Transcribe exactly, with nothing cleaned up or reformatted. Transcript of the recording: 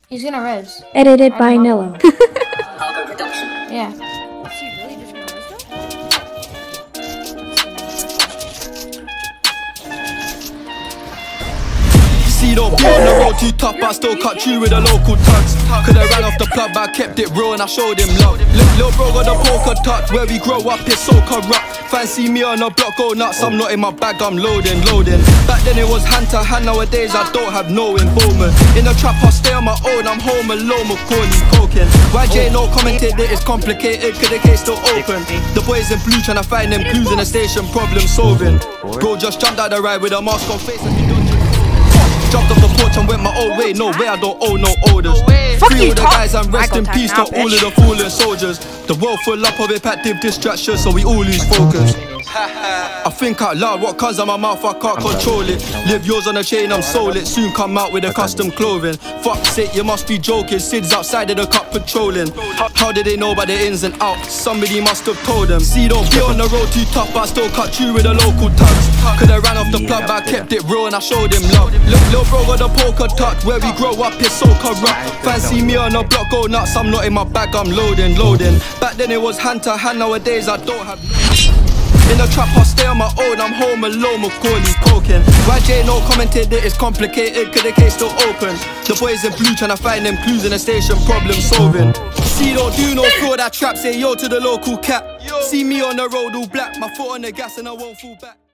He's gonna res. Edited by Nello. Yeah. See, don't be on the road too tough, but I still cut you with the local tugs. Could've ran off the plug, but I kept it real and I showed him love. Lil' bro got the poker touch, where we grow up it's so corrupt. Fancy me on the block, go nuts, I'm not in my bag, I'm loading, loading. Back then it was hand to hand, nowadays I don't have no involvement. In the trap I stay on my own, I'm home alone, Macaulay coking. Y J no commented that it's complicated, cause the case still open. The boys in blue tryna find them clues in the station, problem solving. Bro just jumped out the ride with a mask on face and he don't. Jumped off the porch and went my own way, no way I don't owe no orders. Free all the guys and rest in peace to all of the fallen soldiers. The world full up of impactive distractions, so we all lose focus. I think out loud, what comes out my mouth I can't control it. Live yours on a chain, I'm sold it. Soon come out with a custom clothing. Fuck's sake, you must be joking. Sid's outside of the cup patrolling. How did they know about the ins and outs? Somebody must have told them. See, don't be on the road too tough, but I still cut you with the local tugs. Could've ran off the plug, but I kept it real and I showed him love. Look, lil' bro got the poker touch, where we grow up it's so corrupt. Fancy me on the block, go nuts, I'm not in my bag, I'm loading, loading. Back then it was hand to hand, nowadays I don't have. In the trap I stay on my own, I'm home alone, Macaulay coking. Y J no commented that it's complicated, cause the case still open. The boys in blue tryna find them clues in the station, problem solving. See, don't do no fraud, that trap, say yo to the local cat. See me on the road all black, my foot on the gas and I won't fall back.